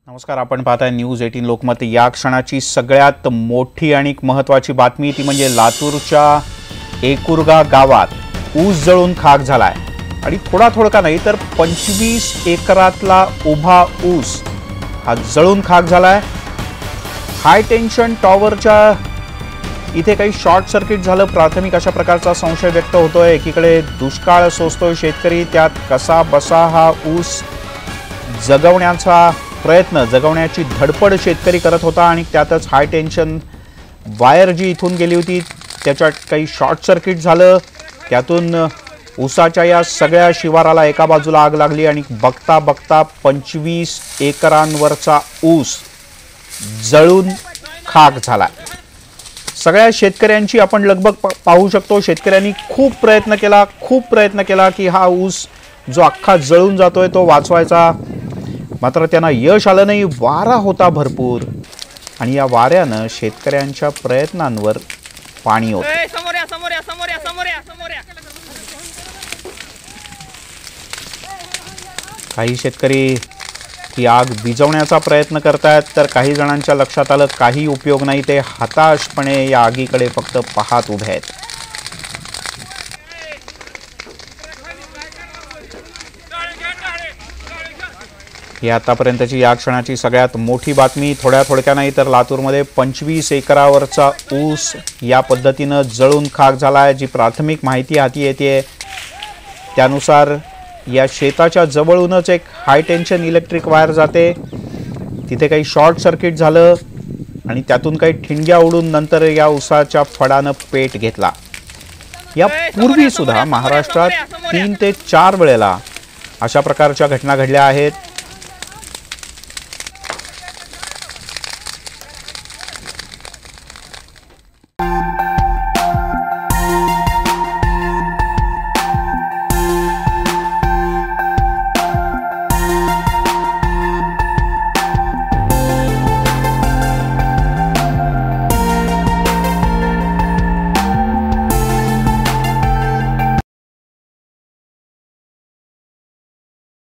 नमस्कार, आपण पाहताय न्यूज 18 लोकमत। या क्षणाची सगळ्यात मोठी आणि महत्त्वाची बातमी ती म्हणजे लातूरच्या एकुरगा गावात ऊस जळून खाक झालाय आणि थोडा नाही तर 25 एकरातला उभा ऊस हा जळून खाक झालाय। हाय टेन्शन टॉवरच्या इथे काही शॉर्ट सर्किट झालं, प्राथमिक अशा प्रकारचा संशय व्यक्त होतोय। एकीकडे दुष्काळ सोसतोय शेतकरी, त्यात कसा बसा हा ऊस जगवण्याचा प्रयत्न, जगवण्याची धडपड शेतकरी करत होता आणि त्यातच हाय टेन्शन वायर जी इथून गेली होती त्याच्यात काही शॉर्ट सर्किट झालं। त्यातून ऊसाच्या या सगळ्या शिवाराला एका बाजूला आग लागली आणि बघता बघता 25 एकरांवरचा ऊस जळून खाक झाला। सगळ्या शेतकऱ्यांची आपण लगबग पाहू शकतो। शेतकऱ्यांनी खूप प्रयत्न केला की हा ऊस जो अख्खा जळून जातोय तो वाचवायचा, मात्र त्यांना यश आलं नाही। वारा होता भरपूर आणि या वाऱ्यानं शेतकऱ्यांच्या प्रयत्नांवर पाणी होतं। काही शेतकरी ही आग विझवण्याचा प्रयत्न करतायत, तर काही जणांच्या लक्षात आलं काही उपयोग नाही, ते हताशपणे या आगीकडे फक्त पाहत उभे आहेत। ही आतापर्यंतची या क्षणाची सगळ्यात मोठी बातमी। थोड्या नाही तर लातूरमध्ये 25 एकरावरचा ऊस या पद्धतीनं जळून खाक झालाय। जी प्राथमिक माहिती हाती येते त्यानुसार या शेताच्या जवळूनच एक हाय टेन्शन इलेक्ट्रिक वायर जाते, तिथे काही शॉर्ट सर्किट झालं आणि त्यातून काही ठिणग्या उडून नंतर या ऊसाच्या फडानं पेट घेतला। या पूर्वी सुद्धा महाराष्ट्रात 3 ते 4 वेळेला अशा प्रकारच्या घटना घडल्या आहेत।